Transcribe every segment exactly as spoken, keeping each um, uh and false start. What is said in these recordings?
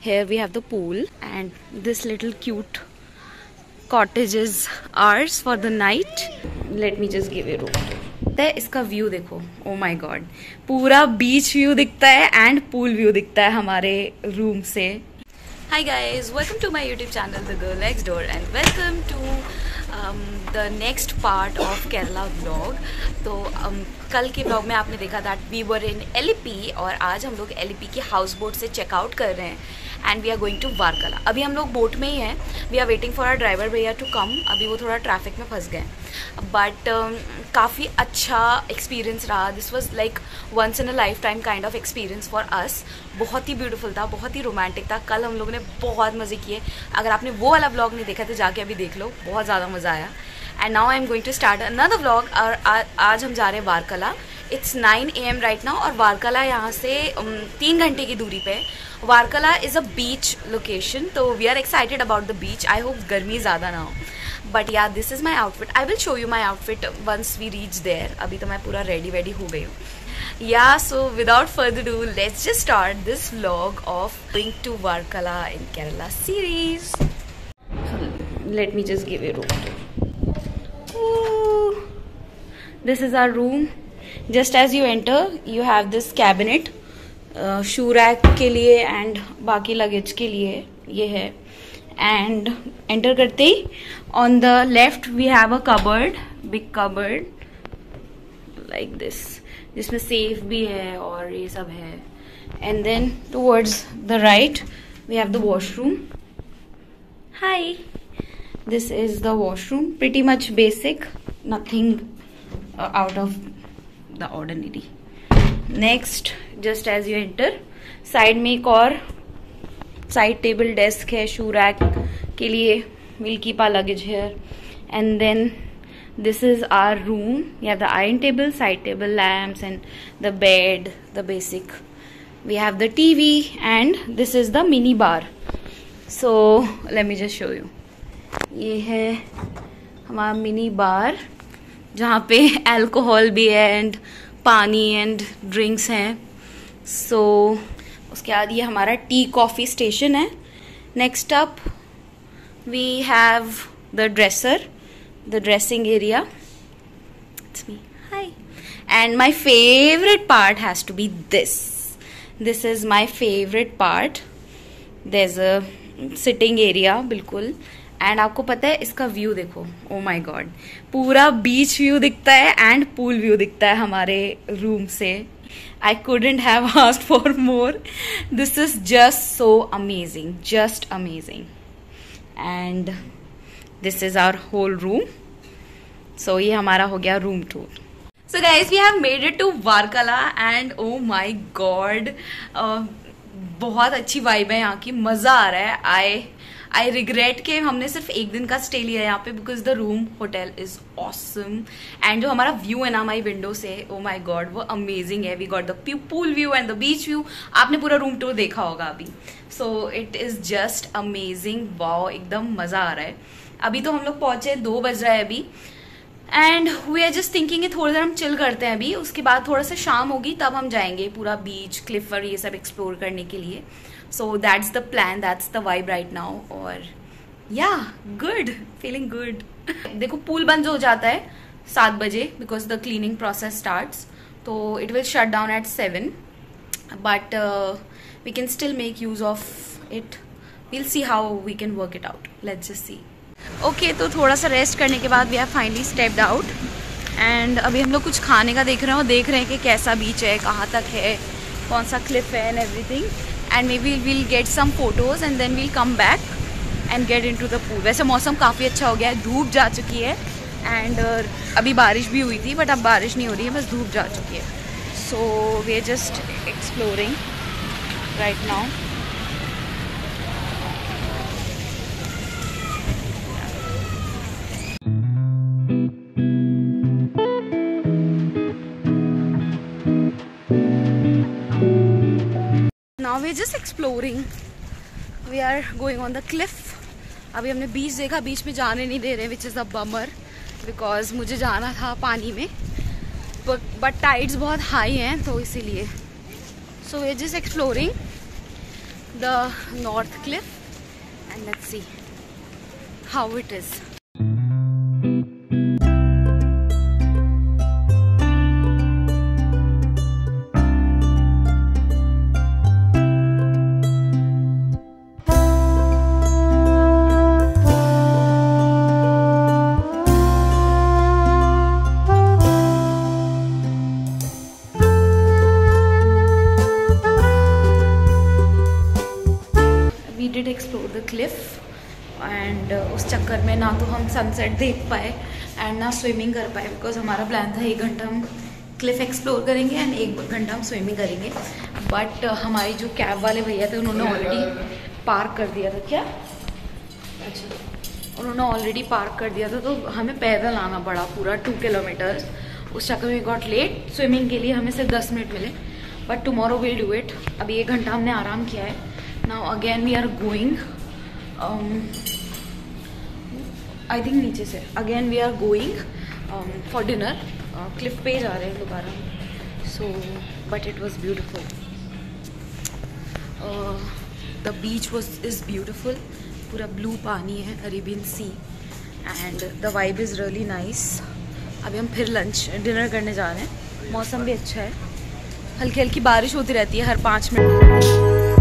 Here we have the pool and this little cute cottage is ours for the night. Let me just give you a room. इसका view देखो, oh my God, पूरा beach view दिखता है and pool view दिखता है हमारे room से. Hi guys, welcome to my YouTube channel The Girl Next Door and welcome to um, the next part of Kerala vlog. तो um, कल के vlog में आपने देखा that we were in L E P और आज हम लोग L E P की हाउस बोट से चेकआउट कर रहे हैं and we are going to Varkala. अभी हम लोग बोट में ही हैं. We are waiting for our driver भैया टू कम. अभी वो थोड़ा ट्रैफिक में फंस गए बट um, काफ़ी अच्छा एक्सपीरियंस रहा. This was like once in a life time kind of experience for us. बहुत ही ब्यूटीफुल था, बहुत ही रोमांटिक था. कल हम लोगों ने बहुत मज़े किए. अगर आपने वो वाला व्लॉग नहीं देखा तो जाके अभी देख लो, बहुत ज़्यादा मज़ा आया. And now I am going to start another vlog. और आ, आज हम जा रहे हैं Varkala. It's nine A M right now और वारकला यहाँ से um, तीन घंटे की दूरी पे. Varkala is a beach location, तो we are excited about the beach. I hope गर्मी ज़्यादा ना हो. But yeah this is my outfit. I will show you my outfit once we reach there. अभी तो मैं पूरा रेडी वेडी हो गई हूँ. Yeah, so without further ado, let's just start this vlog of going to Varkala in Kerala series. So let me just give you a room. Ooh. This is our room. Just as you enter, you have this cabinet, uh, shoe rack के लिए and बाकी luggage के लिए ये है. And enter करते ही on the left we have a cupboard, big cupboard like this. जिसमें सेफ भी है और ये सब है. And then towards the right we have the washroom. Hi, this is the washroom. Pretty much basic, nothing out of the ordinary. Next, just as you enter, side में एक और साइड टेबल डेस्क है शू rack के लिए. Will keep our luggage here. And then this is our room. We have the iron table, side table lamps and the bed, the basic. We have the T V and this is the mini bar. So let me just show you. ये है हमारा mini bar जहाँ पे alcohol भी है and पानी and drinks हैं. सो so, उसके बाद ये हमारा टी कॉफ़ी स्टेशन है. Next up we have the dresser, the dressing area. It's me. Hi. And my favorite part has to be this. This is my favorite part. There's a sitting area बिल्कुल. And आपको पता है इसका view देखो, oh my God, पूरा beach view दिखता है and pool view दिखता है हमारे रूम से. आई couldn't have asked for more. This is just so amazing, just amazing. And this is our whole room. So ये हमारा हो गया room tour. So guys, we have made it to Varkala and oh my god, uh, बहुत अच्छी vibe है यहाँ की. मज़ा आ रहा है. आई आई रिग्रेट के हमने सिर्फ एक दिन का स्टे लिया यहाँ पे because the room hotel is awesome. And जो हमारा व्यू है ना हमारी विंडो से, ओ माई गॉड, वो अमेजिंग है. We got the pool view and the beach view. आपने पूरा रूम टूर देखा होगा अभी. So it is just amazing. Wow, एकदम मज़ा आ रहा है. अभी तो हम लोग पहुंचे, दो बज रहा है अभी. And we are just thinking कि थोड़ी देर हम चिल करते हैं अभी. उसके बाद थोड़ा सा शाम होगी तब हम जाएंगे पूरा बीच, क्लिफ और ये सब एक्सप्लोर करने के लिए. So that's the plan, that's the vibe right now. और या गुड, फीलिंग गुड. देखो पूल बंद हो जाता है सात बजे because the cleaning process starts. तो it will shut down at seven but we can still make use of it. We'll see how we can work it out. Let's just see. Okay, तो थोड़ा सा rest करने के बाद we have finally stepped out. And अभी हम लोग कुछ खाने का देख रहे हैं और देख रहे हैं कि कैसा बीच है, कहाँ तक है, कौन सा क्लिफ है and everything. And maybe will get some photos and then we'll come back and get into the pool. वैसे मौसम काफ़ी अच्छा हो गया है, धूप जा चुकी है एंड uh, अभी बारिश भी हुई थी बट अब बारिश नहीं हो रही है, बस धूप जा चुकी है. So we are just exploring right now. Now we are just exploring. We are going on the cliff. अभी हमने बीच देखा, बीच में जाने नहीं दे रहे, which is a bummer because मुझे जाना था पानी में बट टाइड्स बहुत हाई हैं तो इसीलिए. So we are just exploring. the north cliff and let's see how it is. We did explore the cliff and uh, उस चक्कर में ना तो हम सनसेट देख पाए एंड ना स्विमिंग कर पाए बिकॉज हमारा प्लान था एक घंटा हम क्लिफ एक्सप्लोर करेंगे एंड एक घंटा हम स्विमिंग करेंगे बट uh, हमारी जो कैब वाले भैया थे उन्होंने ऑलरेडी पार्क कर दिया था। क्या अच्छा उन्होंने ऑलरेडी पार्क कर दिया था तो हमें पैदल आना पड़ा पूरा टू किलोमीटर्स। उस चक्कर में गॉट लेट। स्विमिंग के लिए हमें सिर्फ दस मिनट मिले but tomorrow will do it. अभी एक घंटा हमने आराम किया है। Now again we are going um, I think नीचे से again we are going um, for dinner uh, cliff पे जा रहे हैं दोबारा। So but it was beautiful. uh, the beach was is beautiful। पूरा blue पानी है Arabian Sea and the vibe is really nice। अभी हम फिर लंच डिनर करने जा रहे हैं। मौसम भी अच्छा है, हल्की हल्की बारिश होती रहती है हर पाँच मिनट।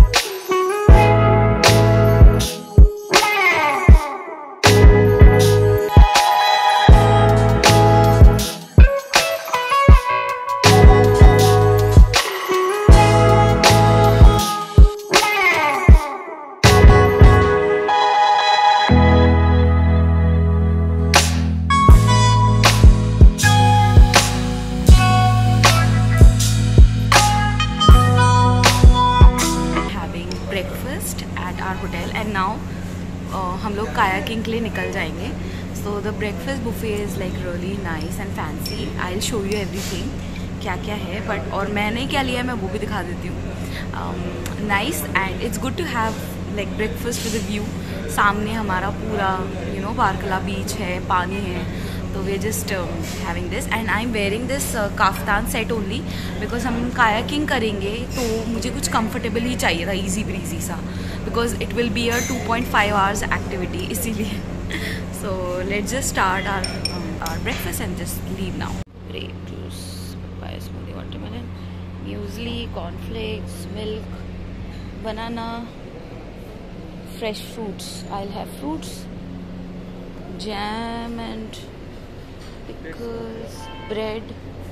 होटल एंड नाउ हम लोग कायाकिंग के लिए निकल जाएंगे। So the breakfast buffet is like really nice and fancy. I will show you everything क्या क्या है बट और मैंने क्या लिया है मैं वो भी दिखा देती हूँ। Nice and it's good to have like breakfast with view. सामने हमारा पूरा यू नो वारकला बीच है, पानी है, तो we just having this and I am wearing this kaftan set only because हम कायाकिंग करेंगे तो मुझे कुछ कंफर्टेबल ही चाहिए था, इजी ब्रीजी सा, because it will be a two point five hours activity इसीलिए। So let's just start our our breakfast and just leave now. Grape juice, papaya smoothie, watermelon, muesli, cornflakes, milk, banana, fresh fruits. I'll have fruits, jam and pickles, bread,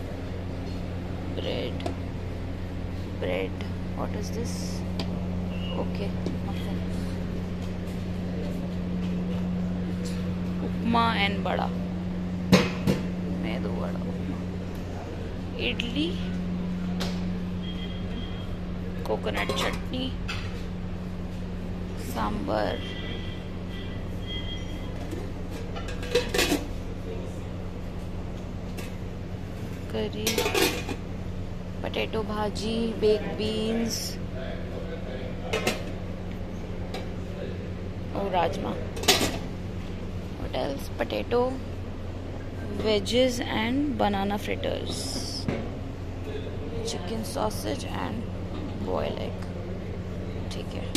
bread, bread. What is this? Okay, muffins. Upma and bada. Medu vada upma. Idli, coconut chutney, sambar, curry, potato bhaji, baked beans और rajma. What else? Potato, veggies and banana fritters, chicken sausage and boiled egg. ठीक है.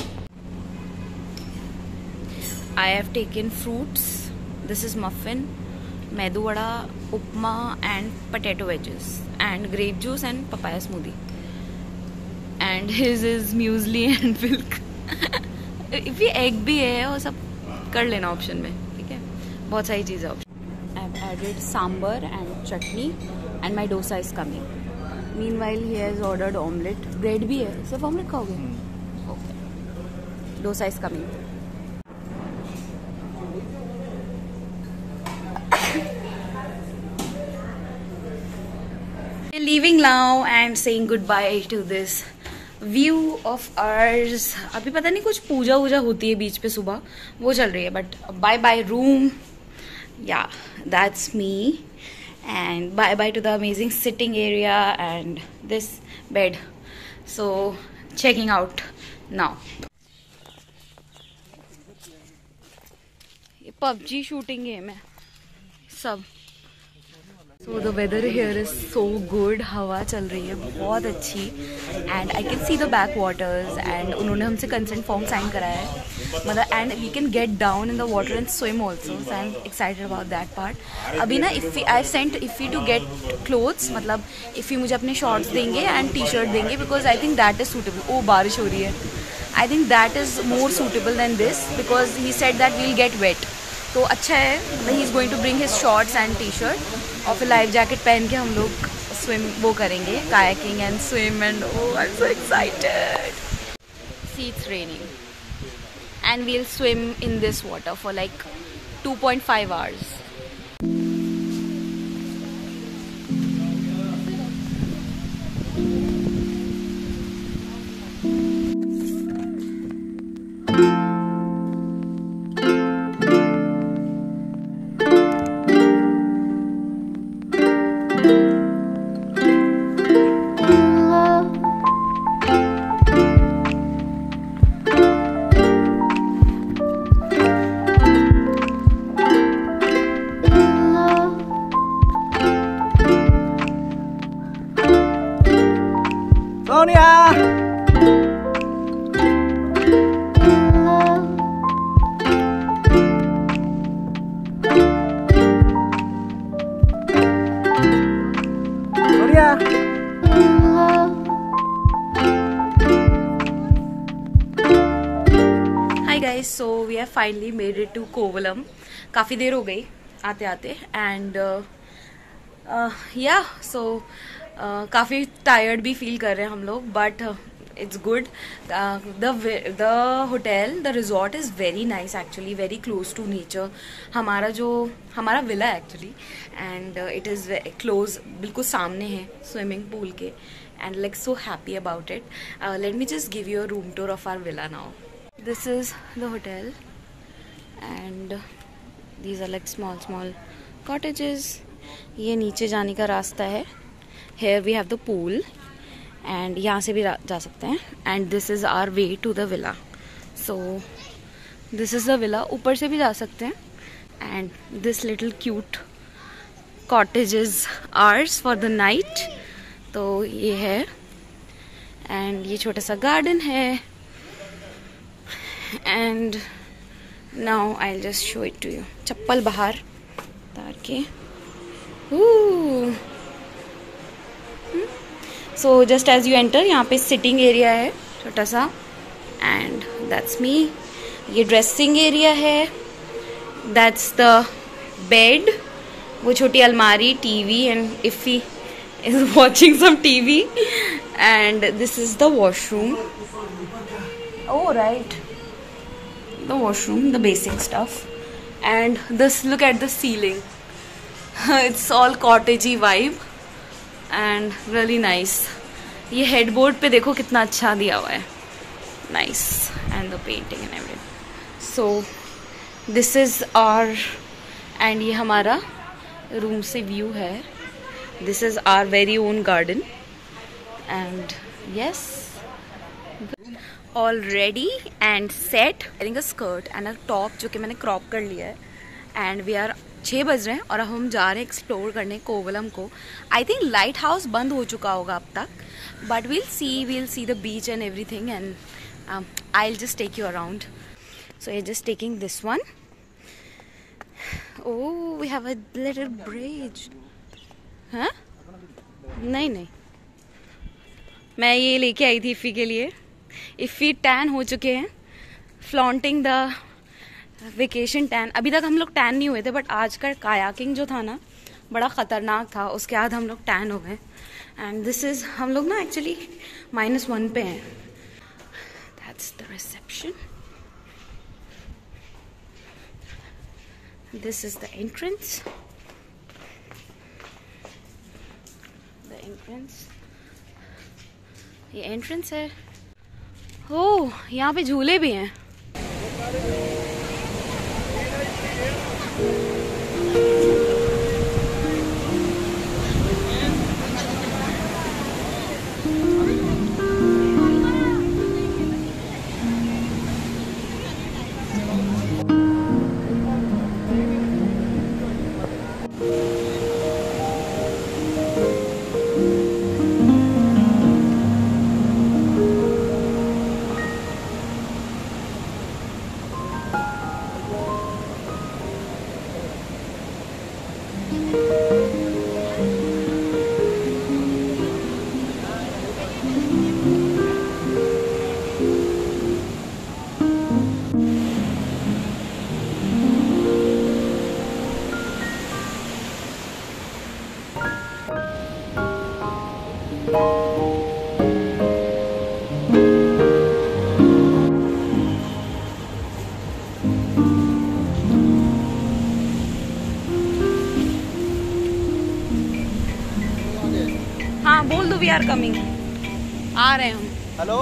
I have taken fruits. This is muffin, medu vada, upma and potato wedges and grape juice and papaya smoothie. And his is muesli and milk. If ये egg भी है वो सब कर लेना option में, ठीक है, बहुत सारी चीज़ें option. I have added sambar and chutney and my dosa is coming. Meanwhile he has ordered omelette. Bread भी है, सिर्फ omelette खाओगे? Okay. Dosa is coming. Leaving now and saying goodbye to this view of ours. अभी पता नहीं कुछ पूजा वूजा होती है बीच पे सुबह, वो चल रही है, but bye bye room. Yeah that's me and bye bye to the amazing sitting area and this bed. So checking out now. ये पबजी शूटिंग गेम है सब। So the weather here is so good. हवा चल रही है बहुत अच्छी and I can see the backwaters and उन्होंने हमसे consent form sign कराया है मतलब and we can get down in the water and swim also, so I'm excited about that part. अभी ना Iffy I sent Iffy to get clothes, मतलब Iffy मुझे अपने shorts देंगे and t-shirt देंगे because I think that is suitable. ओ बारिश हो रही है. I think that is more suitable than this because he said that we'll get wet. तो अच्छा है, he is going to bring his shorts and t-shirt और फिर लाइफ जैकेट पहन के हम लोग स्विम वो करेंगे, kayaking and swim and oh I am so excited. See it's raining and we will swim in this water for like two point five hours. Soniya! Soniya! Hi guys, so we have finally made it to Kovalam. काफ़ी देर हो गई आते आते and uh, uh, yeah, so uh, काफ़ी tired भी feel कर रहे हैं हम लोग but it's good. The hotel the resort is very nice actually, very close to nature. हमारा जो हमारा विला है actually and it is close, बिल्कुल सामने है स्विमिंग पूल के and like so happy about it. Let me just give you a room tour of our villa now. This is the hotel एंड these are like small small cottages. ये नीचे जाने का रास्ता है. Here we have the pool and यहाँ से भी जा सकते हैं and this is our way to the villa. So this is the villa. ऊपर से भी जा सकते हैं and this little cute cottage is ours for the night. तो ये है and ये छोटा सा garden है and now I'll just show it to you. चप्पल बाहर उतार के. So just as you enter यहाँ पे सिटिंग एरिया है छोटा सा एंड दैट्स मी. ये ड्रेसिंग एरिया है. दैट्स द बेड, वो छोटी अलमारी, टीवी एंड इफ़ी is watching some TV and this is the washroom. Oh right, the washroom, the basic stuff and this, look at the ceiling. It's all cottagey vibe and really nice. ये headboard पे देखो कितना अच्छा दिया हुआ है. Nice. And the painting and everything. So this is our and ये हमारा room से view है. This is our very own garden and yes, all ready and set. I think a skirt and a top जो कि मैंने crop कर लिया है and we are छः बज रहे हैं और अब हम जा रहे हैं एक्सप्लोर करने कोवलम को. आई थिंक लाइट हाउस बंद हो चुका होगा अब तक but we'll see we'll see the beach and everything and I will just take you around. So ये just taking this one. Oh we have a little bridge. हाँ नहीं नहीं, मैं ये लेके आई थी इफ़ी के लिए. इफ़ी टैन हो चुके हैं, फ्लॉन्टिंग द वेकेशन टैन. अभी तक हम लोग टैन नहीं हुए थे बट आज का कायाकिंग जो था ना बड़ा ख़तरनाक था, उसके बाद हम लोग टैन हो गए. एंड दिस इज़, हम लोग ना एक्चुअली माइनस वन पे हैं. That's the reception. This is the entrance. The entrance, ये एंट्रेंस है. ओह यहाँ पे झूले भी हैं. आर कमिंग, आ रहे हैं हम। हेलो,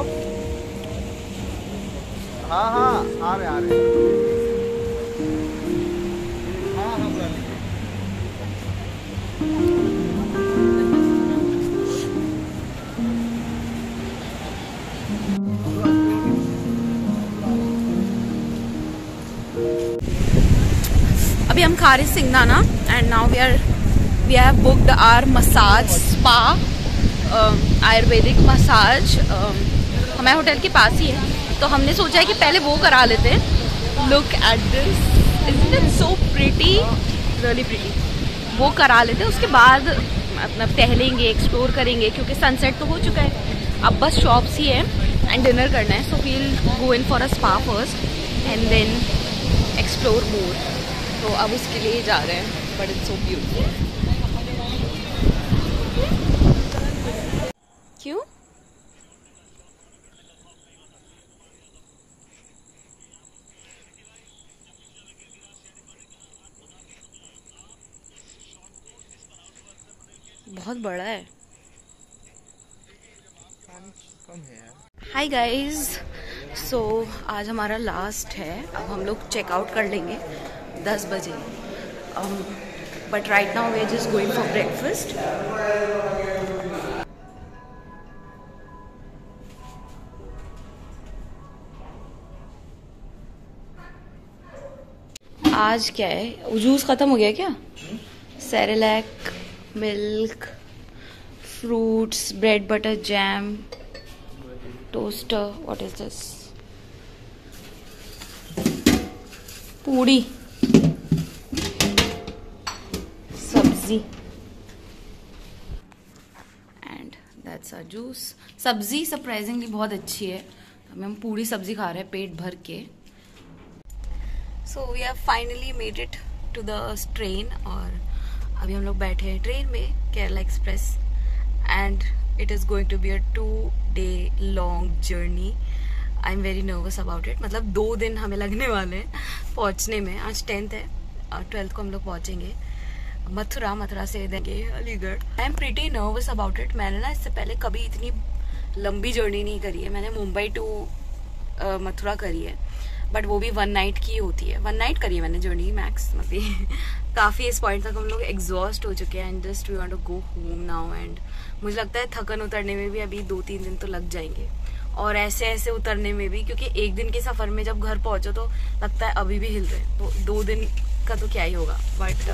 हाँ हाँ आ रहे आ रहे हाँ हाँ बुला लीजिए। अभी हम खा रहे सिंगनाना and now we are we have booked our massage spa, Ayurvedic massage हमारे होटल के पास ही है, तो हमने सोचा है कि पहले वो करा लेते हैं। Look at this, isn't it so pretty, really pretty. वो करा लेते हैं, उसके बाद मतलब टहलेंगे, एक्सप्लोर करेंगे, क्योंकि सनसेट तो हो चुका है, अब बस शॉप्स ही है एंड डिनर करना है। So we will go in for a spa first and then explore more. तो अब उसके लिए जा रहे हैं, बट इट्स सो ब्यूटीफुल। क्यों? बहुत बड़ा है। हाय गाइज, सो आज हमारा लास्ट है, अब हम लोग चेकआउट कर लेंगे दस बजे। But right now we are just going for breakfast. आज क्या है? जूस खत्म हो गया क्या? Cerelac, milk, fruits, bread butter jam, toaster, what is this? Puri, सब्जी एंड दैट्स आवर जूस। सब्जी सरप्राइजिंगली बहुत अच्छी है, हमें हम पूरी सब्जी खा रहे हैं पेट भर के। So we have finally made it to the train, और अभी हम लोग बैठे हैं ट्रेन में, Kerala express, and it is going to be a two day long journey. I am very nervous about it. मतलब दो दिन हमें लगने वाले हैं पहुंचने में। आज टेंथ है और ट्वेल्थ को हम लोग पहुंचेंगे मथुरा, मथुरा से देंगे Aligarh. I am pretty nervous about it. मैंने ना इससे पहले कभी इतनी लंबी जर्नी नहीं करी है। मैंने मुंबई टू मथुरा करी है, बट वो भी वन नाइट की होती है। वन नाइट करी है मैंने जर्नी मैक्स। मतलब काफ़ी इस पॉइंट तक हम लोग एग्जॉस्ट हो चुके हैं and just we want to go home now. And मुझे लगता है थकन उतरने में भी अभी दो तीन दिन तो लग जाएंगे, और ऐसे ऐसे उतरने में भी, क्योंकि एक दिन के सफ़र में जब घर पहुंचो तो लगता है अभी भी हिल रहे हैं, तो दो दिन का तो क्या ही होगा। But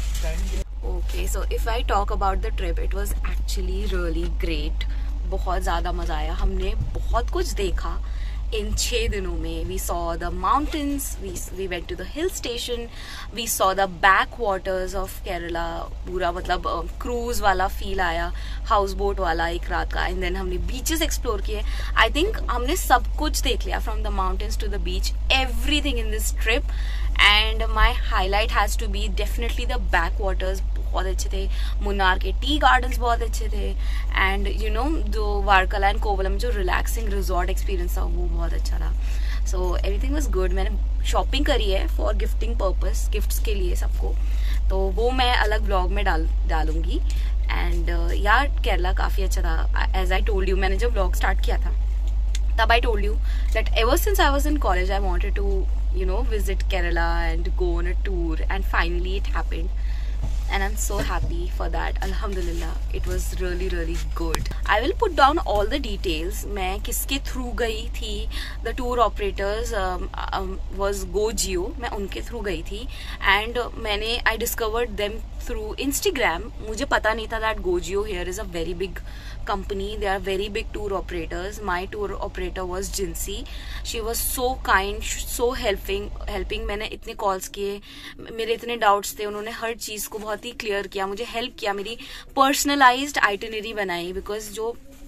okay, so if I talk about the trip, it was actually really great. बहुत ज़्यादा मज़ा आया, हमने बहुत कुछ देखा इन छः दिनों में। We saw the mountains, we we went to the hill station, we saw the back waters of Kerala. पूरा मतलब क्रूज uh, वाला फील आया, हाउस बोट वाला एक रात का। एंड देन हमने बीचेस एक्सप्लोर किए। आई थिंक हमने सब कुछ देख लिया, from the mountains to the beach, everything in this trip. And my highlight has to be definitely the back waters, बहुत अच्छे थे। मुन्नार के टी गार्डन्स बहुत अच्छे थे। एंड यू नो जो वारकला एंड कोवलम जो रिलैक्सिंग रिजॉर्ट एक्सपीरियंस था वो बहुत अच्छा था। So everything was good. मैंने शॉपिंग करी है फॉर गिफ्टिंग पर्पस, गिफ्ट्स के लिए सबको, तो वो मैं अलग ब्लॉग में डाल डालूंगी। एंड uh, यार केरला काफ़ी अच्छा था। एज आई टोल्ड यू, मैंने जब ब्लॉग स्टार्ट किया था तब I told you that ever since I was in college I wanted to you know visit Kerala and go on a tour, and finally it happened and I'm so happy for that. Alhamdulillah, it was really really good. I will put down all the details. मैं किसके through गई थी, the tour operators um, um, was GoGeo, मैं उनके through गई थी। and uh, मैंने I discovered them through Instagram. मुझे पता नहीं था that GoGeo here is a very big company. They are very big tour operators. My tour operator was Jinsi. She was so kind, so helping helping मैंने इतने calls किए, मेरे इतने doubts थे, उन्होंने हर चीज़ को बहुत ही क्लियर किया, मुझे हेल्प किया, मेरी पर्सनलाइज्ड आइटिनरी बनाई। बिकॉज जो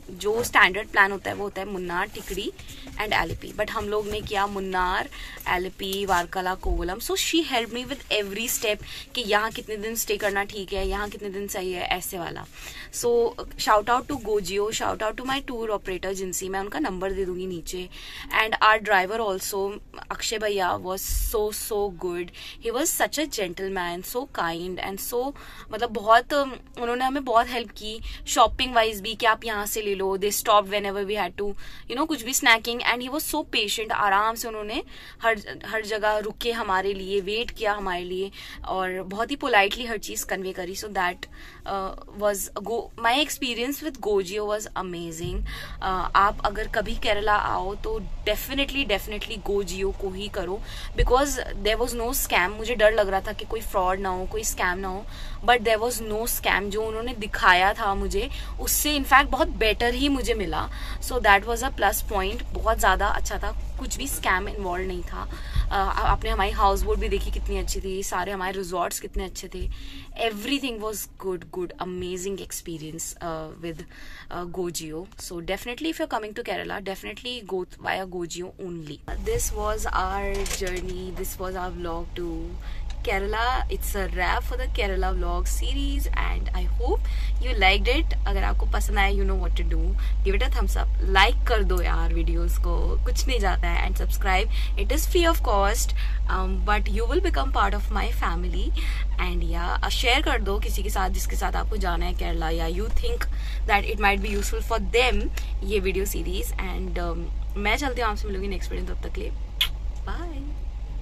जो स्टैंडर्ड प्लान होता है वो होता है मुन्नार, टिकरी एंड एलिपी, बट हम लोग ने किया Munnar, Alleppey, Varkala, Kovalam. So she help me with every step कि यहाँ कितने दिन स्टे करना ठीक है, यहाँ कितने दिन सही है, ऐसे वाला. So shout out to Gojio, shout out to my tour operator Jincy, मैं उनका नंबर दे दूंगी नीचे. And our driver also, Akshay भैया, was so so good. He was such a gentleman, so kind and so, मतलब बहुत उन्होंने हमें बहुत हेल्प की शॉपिंग वाइज भी कि आप यहाँ से ले लो. They stop whenever we had to you know कुछ भी snacking, and he was so patient. आराम से उन्होंने हर हर जगह रुके हमारे लिए, वेट किया हमारे लिए, और बहुत ही पोलाइटली हर चीज कन्वे करी. So that was go my experience with Gojio was amazing. आप अगर कभी केरला आओ तो डेफिनेटली डेफिनेटली गोजियो को ही करो, because there was no scam. मुझे डर लग रहा था कि कोई फ्रॉड ना हो, कोई स्कैम ना हो, but there was no scam. जो उन्होंने दिखाया था मुझे, उससे इनफैक्ट बहुत बेटर ही मुझे मिला. So that was a plus point. बहुत ज़्यादा अच्छा था, कुछ भी स्कैम इन्वॉल्व नहीं था. uh, आपने हमारी हाउस बोट भी देखी कितनी अच्छी थी, सारे हमारे रिजॉर्ट्स कितने अच्छे थे. Everything was good good amazing experience with Gojio. So definitely if you are coming to Kerala, definitely go via Gojio only. This was our journey. This was our vlog to Kerala. It's a wrap for the Kerala vlog series, and I hope you liked it. अगर आपको पसंद आया, you know what to do. Give it a thumbs up. Like कर दो यार videos को, कुछ नहीं जाता है. And subscribe. It is free of cost, um, but you will become part of my family. And yeah, share कर दो किसी के साथ जिसके साथ आपको जाना है केरला, या you think that it might be useful for them ये video series. And um, मैं चलती हूँ, आपसे मिलूंगी नेक्स्ट वीडियो. तब तक के लिए